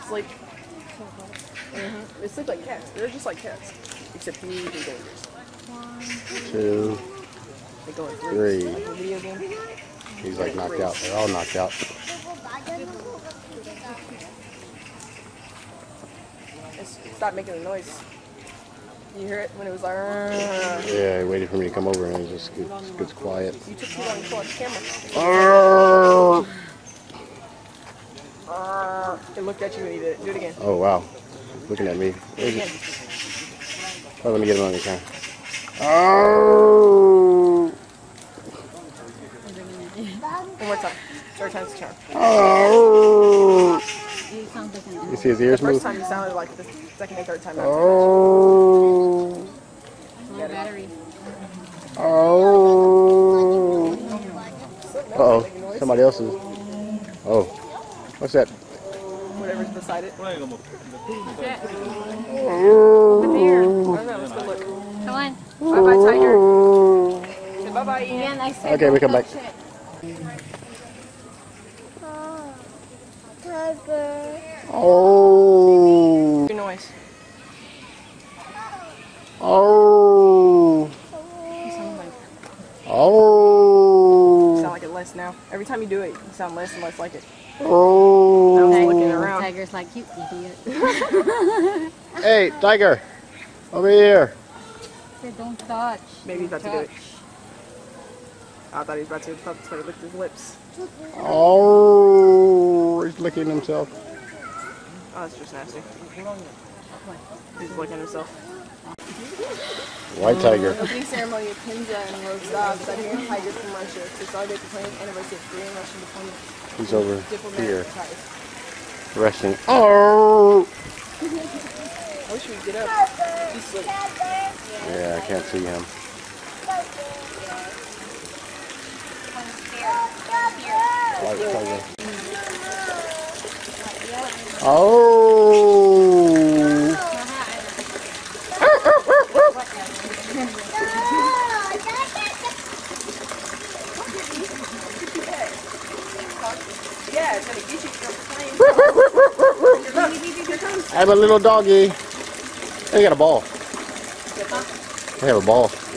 sleep. They sleep like cats. They're just like cats, except huge and dangerous. 2, They go in 3. like a video game. He's like knocked out. They're all knocked out. Stop making a noise. You hear it when it was like. Yeah, he waited for me to come over and it just gets quiet. You took too long to pull out the camera. It looked at you when you did it. Do it again. Oh wow, looking at me. Do it again. Oh, let me get him on the camera. Oh. One more time. Third time's the charm. Oh. You see his ears The move? first time you sounded like the second and third time. Oh. Battery. Oh. Uh-oh. Somebody else's. Oh. What's that? Whatever's beside it. What's that? Over here. Let's go look. Come on. Bye-bye, tiger. Say bye-bye, Ian. Ian, I said Okay, we come back. Tiger. Oh. Your noise. Oh. You sound like. Oh. You sound like it less now. Every time you do it, you sound less and less like it. Oh. I was looking around. Tiger's like, you idiot. Hey, tiger. Over here. Say, don't touch. Maybe he's about to do it. I thought he was about to lick his lips. Oh, he's licking himself. Oh, that's just nasty. He's licking himself. White tiger. Opening ceremony of Pinza and Rose Dobbs, Siberian tigers from Russia to celebrate the 20th anniversary of Korean Russian He's over diplomatic here. ties. Resting. Oh. I wish we'd get up. He's asleep. Yeah, I can't see him. White tiger. Oh. Yeah, it's gonna get you from playing. I'm a little doggy. They got a ball. They have a ball.